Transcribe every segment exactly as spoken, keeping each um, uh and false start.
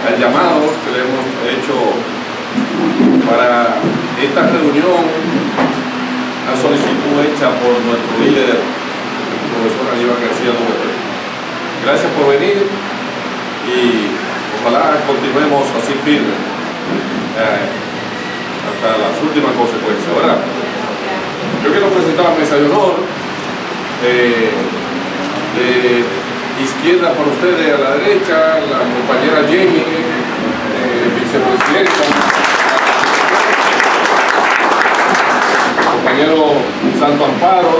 al llamado que le hemos hecho para esta reunión, la solicitud hecha por nuestro líder, el profesor Aníbal García Duvergé. Gracias por venir y ojalá continuemos así firmes eh, hasta las últimas consecuencias, ¿verdad? Yo quiero presentar la mesa de honor. Eh, de izquierda para ustedes, a la derecha, la compañera Jenny, eh, vicepresidenta, el compañero Santo Amparo,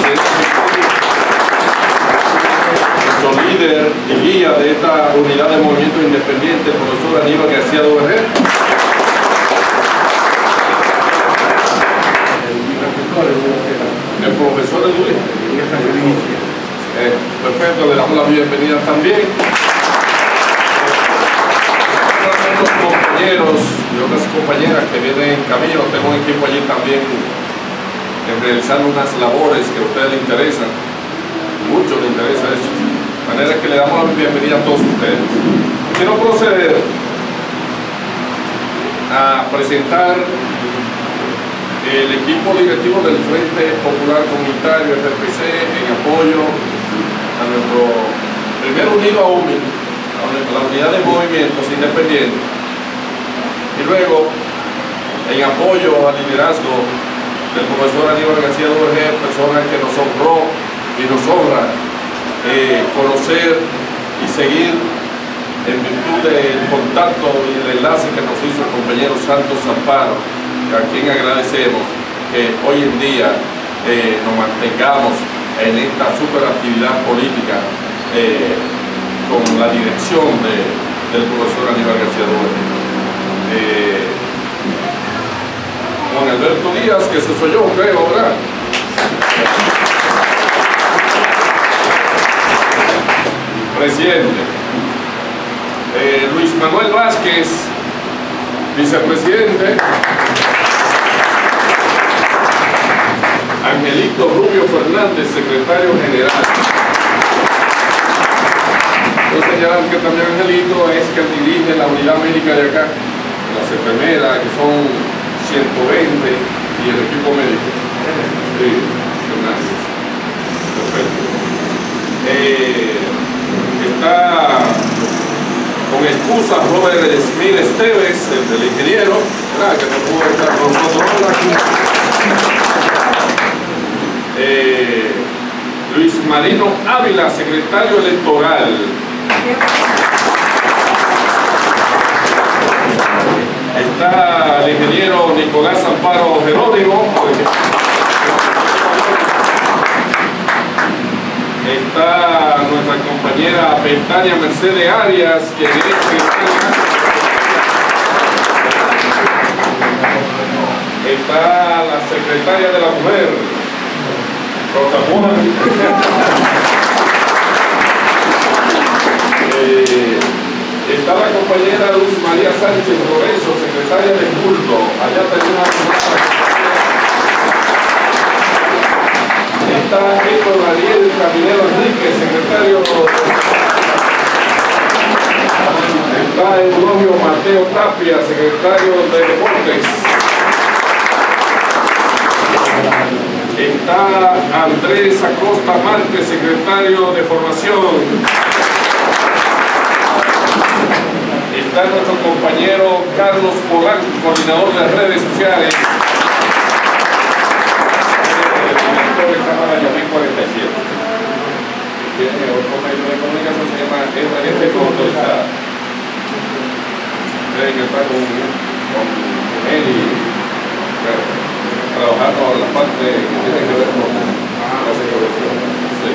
nuestro líder y guía de esta unidad de movimiento independiente, el profesor Aníbal García Duvergé. El profesor Luis. Eh, perfecto, le damos la bienvenida también. Los compañeros y otras compañeras que vienen en camino, tengo un equipo allí también en realizando unas labores que a ustedes les interesan, mucho les interesa eso. De manera que le damos la bienvenida a todos ustedes. Quiero proceder a presentar el equipo directivo del Frente Popular Comunitario F P C en apoyo a nuestro primer unido a U M I, a la unidad de movimientos independientes, y luego en apoyo al liderazgo del profesor Aníbal García Duvergé, persona que nos honró y nos honra eh, conocer y seguir en virtud del contacto y el enlace que nos hizo el compañero Santos Amparo, a quien agradecemos que hoy en día eh, nos mantengamos en esta superactividad política eh, con la dirección de, del profesor Aníbal García Duvergé. Eh, Juan Alberto Díaz, que ese soy yo, creo, ¿verdad? Presidente. Eh, Luis Manuel Vázquez, vicepresidente. Angelito Rubio Fernández, secretario general. Quiero señalar que también Angelito es que dirige la unidad médica de acá, las enfermeras, que son ciento veinte, y el equipo médico. Sí, Fernández. Perfecto. Eh, está con excusa Robert Smith Esteves, el del ingeniero, ¿verdad? Que no pudo estar con nosotros aquí. Eh, Luis Marino Ávila, secretario electoral. Está el ingeniero Nicolás Amparo Jerónimo. Está nuestra compañera Betania Mercedes Arias, que es secretaria. Está la secretaria de la mujer, Rosa Juan. eh, está la compañera Luz María Sánchez Lorenzo, secretaria de culto. Allá tenemos una. Está Héctor Daniel Caminero Enrique, secretario. Está Eulogio Mateo Tapia, secretario de Deportes. Está Andrés Acosta Márquez, secretario de Formación. Está nuestro compañero Carlos Polanco, coordinador de redes sociales. De Cámara Yamén cuarenta y siete. Tiene otro medio de comunicación, se llama este fondo, está. Deben estar con, con él y bueno, trabajando en la parte que tiene que ver con la seguridad. Sí.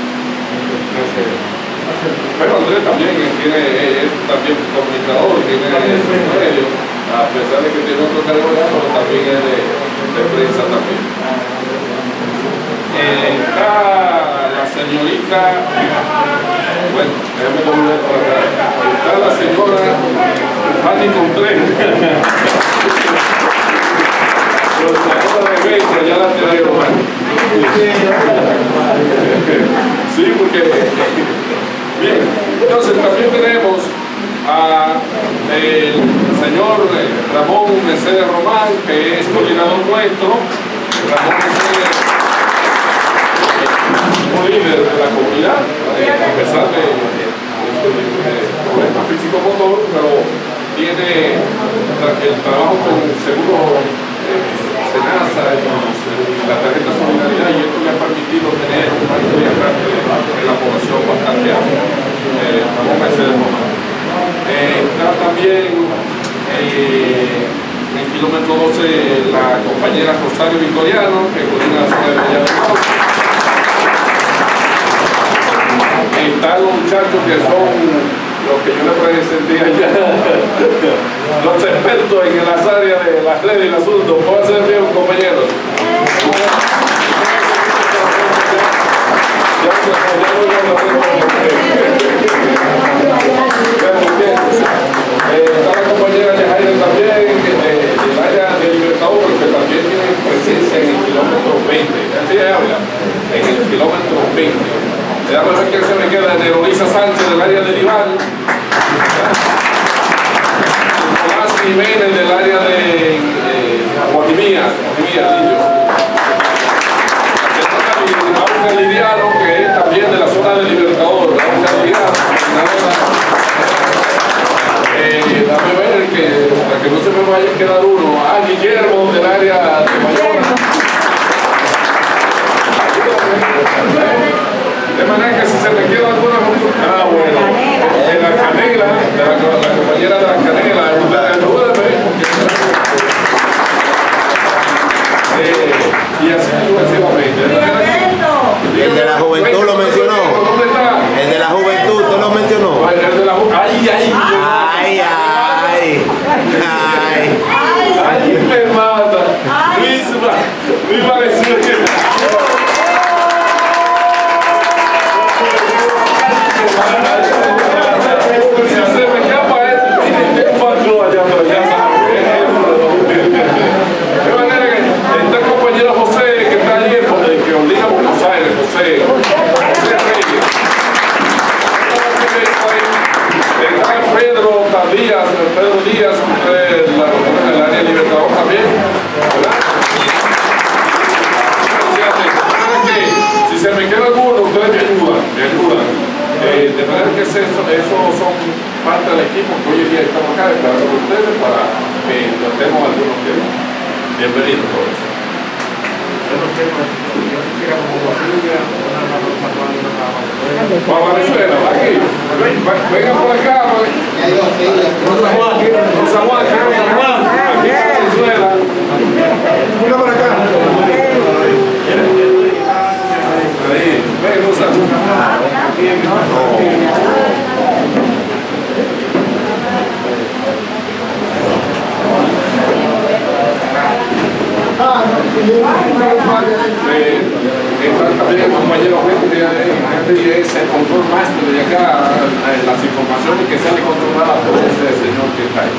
Pero Andrés también tiene, es también comunicador, tiene sus medios, a pesar de que tiene otro cargo de pero también es de, de prensa también. Eh, está la señorita, bueno, déjame volver para acá. Está la señora Fanny Contreras. Profesora de Betra, ya la tenemos. Sí, porque bien, entonces también tenemos a el señor Ramón Mercedes Román, que es coordinador nuestro. Ramón Mercedes, un líder de la comunidad, a pesar de, de, de problemas físico-motor, pero tiene el trabajo con seguro Senasa y la tarjeta Solidaridad, y esto le ha permitido tener un marco de arrastre de la población bastante amplia. Eh, Ramón Mercedes Román. Eh, está también eh, en el kilómetro doce la compañera Rosario Victoriano, que coordina la zona de Valle de Cauca. Están los muchachos que son los que yo le presenté allá, los expertos en las áreas de las redes y el asunto. ¿Puedo ser bien, compañeros? Está la compañera Yajaira también, del área de Libertador, que también tiene presencia en el kilómetro veinte. Así habla, en el kilómetro veinte. Déjame ver quién se me queda, de Elisa Sánchez del área de Nival. Tomás Jiménez del área de Guajimía, Guajimía, Lidiano, que es también de la zona de Libertador. Eh, dame ver que, para que no se me vaya a quedar uno. Ah, Guillermo del área de Bayona. De manera que si se me queda alguna, ah, bueno, de la canela, de la, la compañera de la canela, ayúdame, eh, y así sucesivamente. El de la juventud lo mencionó. ¿Dónde está? El de la juventud, ¿tú lo mencionó? El de la juventud. Ay, ay, ay, ay, ay. Ay, me mata. Luis, Luis va a decir que... Díaz, Pedro Díaz, eh, la, el área de Libertador también, ¿verdad? Que, si se me queda alguno, ustedes me ayudan, me ayudan. Eh, de manera que eso, eso son parte del equipo que hoy en día estamos acá esperando con ustedes para que tratemos algunos temas. Bienvenidos todos. Para Venezuela, ¿va aquí? Venga por acá. Rosa Juan, aquí en Venezuela. Venga por acá. Ahí, ven, Rosa. Eh, están también el compañero que es el control master de acá, eh, las informaciones que salen controladas por este señor que está ahí.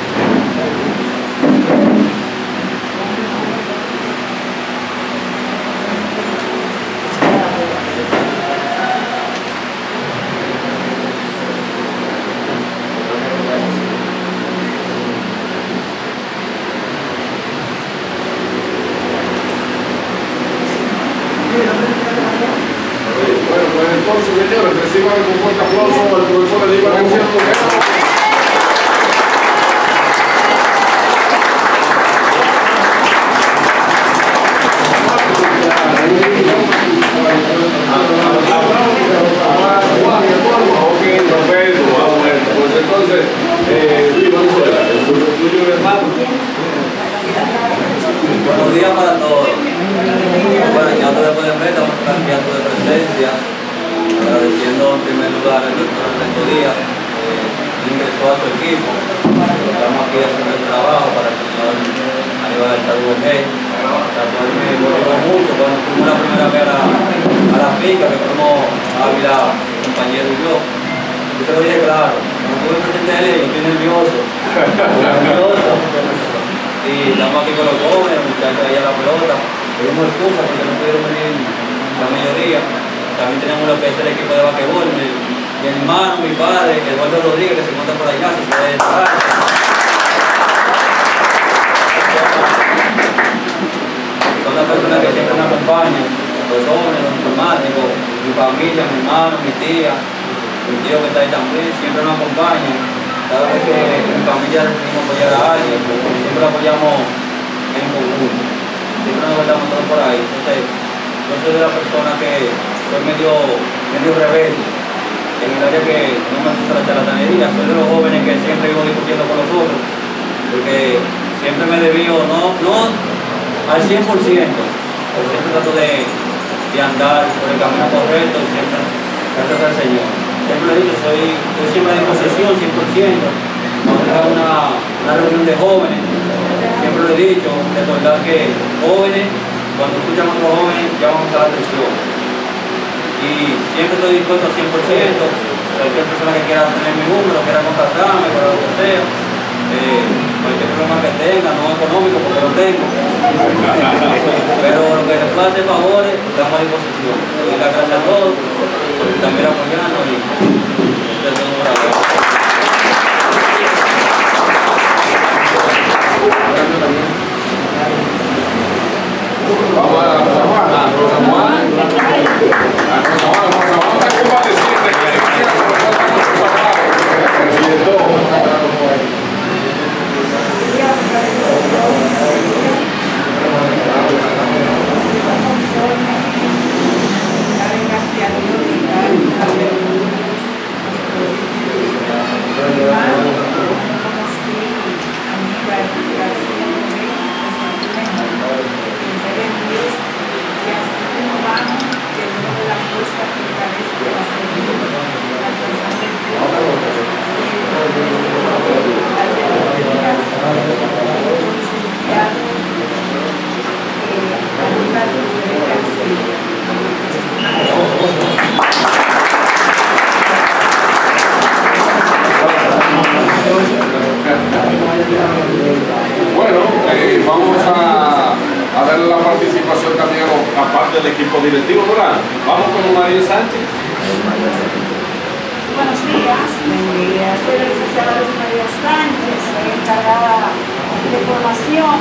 Bueno, pues entonces, señores, reciban con un fuerte aplauso al profesor Aníbal García Lujero. Ok, perfecto. Pues entonces, eh, buenos días para todos. Bueno, ya ustedes pueden ver, estamos cambiando de presencia, agradeciendo en primer lugar al doctor Ernesto Díaz, que ingresó a su equipo. Estamos aquí haciendo el trabajo para el señor Aníbal García Lujero. También me motivó mucho cuando fuimos la primera vez a la, a la finca, que fuimos Ávila, compañero y yo. Yo se lo dije claro, cuando tuve el presidente de él, yo estoy nervioso. nervioso. Y estamos aquí con los jóvenes, los muchachos ahí a la pelota. Pedimos excusas porque no pudieron venir la mayoría. También tenemos lo que es el equipo de basquetbol, mi, mi hermano, mi padre, Eduardo Rodríguez, que se encuentra está por allá, se puede entrar. Son las personas que siempre me acompañan, los jóvenes, los informáticos, mi familia, mi hermano, mi tía, mi tío que está ahí también, siempre nos acompañan. Cada vez que mi familia decidimos apoyar a alguien, siempre apoyamos en conjunto. Siempre nos guardamos todos por ahí. Entonces, yo soy de la persona que soy medio, medio rebelde, en el área que no me gusta la charlatanería. Soy de los jóvenes que siempre vivo discutiendo con los otros, porque siempre me desvío, no, no al cien por ciento, pero siempre trato de, de andar por el camino correcto, siempre gracias al Señor. Siempre lo he dicho, soy, estoy siempre a disposición, cien por ciento. Cuando tenga una, una reunión de jóvenes, siempre lo he dicho, de verdad que jóvenes, cuando escuchan a otros jóvenes, llaman a la atención. Y siempre estoy dispuesto al cien por ciento. Cualquier persona que quiera tener mi número, quiera contactarme, para lo que sea, eh, cualquier problema que tenga, no económico, porque lo tengo. Pero lo que les pueda hacer favores, estamos a disposición. Le doy las gracias a todos por también apoyarnos y ustedes son por acá. Vamos a Rosa Juana, a Rosa Juana, a Rosa Juana, Rosa Juana está compadeciente, que le queda con nosotros mucho trabajo, y de todo. Bueno, eh, vamos a, a darle la participación también a parte del equipo directivo, ¿verdad? Vamos con María Sánchez. Buenos días. Soy la licenciada María Sánchez, soy encargada de formación.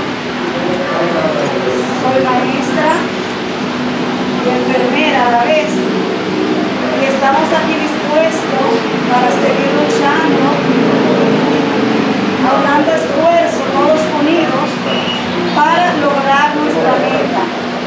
Soy maestra y enfermera a la vez. Y estamos aquí dispuestos para seguir luchando, aunando esfuerzos, todos unidos, para lograr nuestra meta.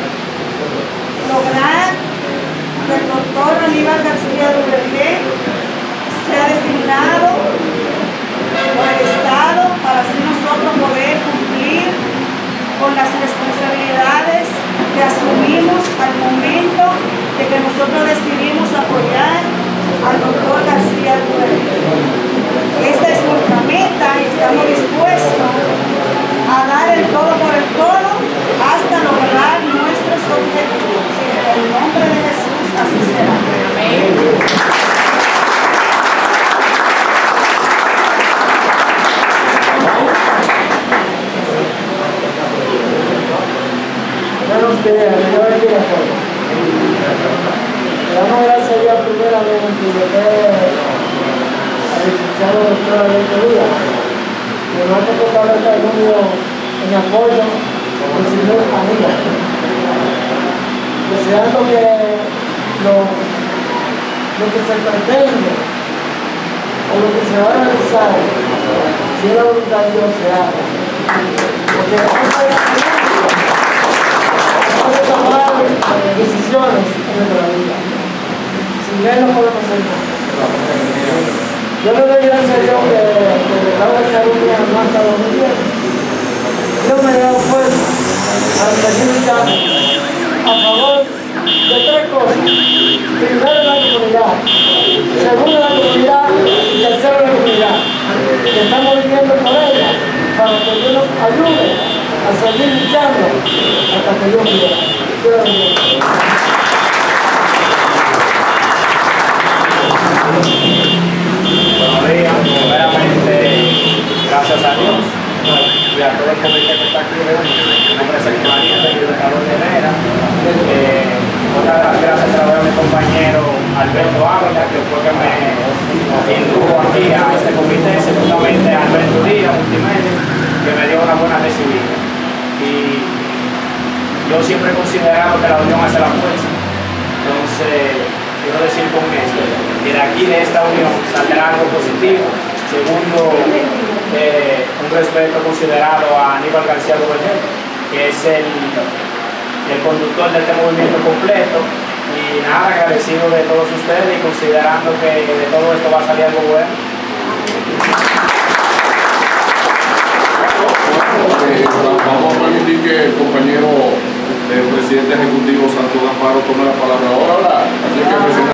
Lograr que el doctor Aníbal García Duvergé sea designado por el Estado para así nosotros poder cumplir con las responsabilidades que asumimos al momento de que nosotros decidimos apoyar al doctor García Duvergé. Esta es nuestra meta y estamos dispuestos a dar el todo por el todo hasta lograr nuestros objetivos. En el nombre de Jesús, así será. Amén. Buenos días, yo bendiga a todos. Le damos gracias a Dios primeramente de al licenciado doctor Alberto Díaz, que nos ha tocado estar conmigo en apoyo del señor Aníbal, deseando que lo, lo que se pretende o lo que se va a realizar, si es la voluntad de Dios, se haga. Porque hay que tomar decisiones en nuestra vida. Sin él no podemos hacer nada. Yo le doy gracias a Dios que el estado de salud mío no ha estado muy bien. Dios me ha dado fuerza para seguir luchando a favor de tres cosas. Primero, la comunidad. Segundo, la comunidad. Y tercero, la comunidad. Que estamos viviendo por ella para que Dios nos ayude a seguir luchando hasta que Dios quiera. Dios bendiga. Buenos días, primeramente, gracias a Dios y a todo el comité que está aquí reunido. Mi nombre es Sergio Arieta y educador de Herrera. Eh, otra de las gracias se la doy a mi compañero Alberto Ávila, que fue que me indujo aquí a este comité. que de aquí, de esta unión, saldrá algo positivo. Segundo, eh, un respeto considerado a Aníbal García Duvergé, que es el, el conductor de este movimiento completo. Y nada, agradecido de todos ustedes y considerando que de todo esto va a salir algo bueno. Eh, vamos a permitir que el compañero el presidente ejecutivo Santo Amparo tome la palabra ahora. Así que,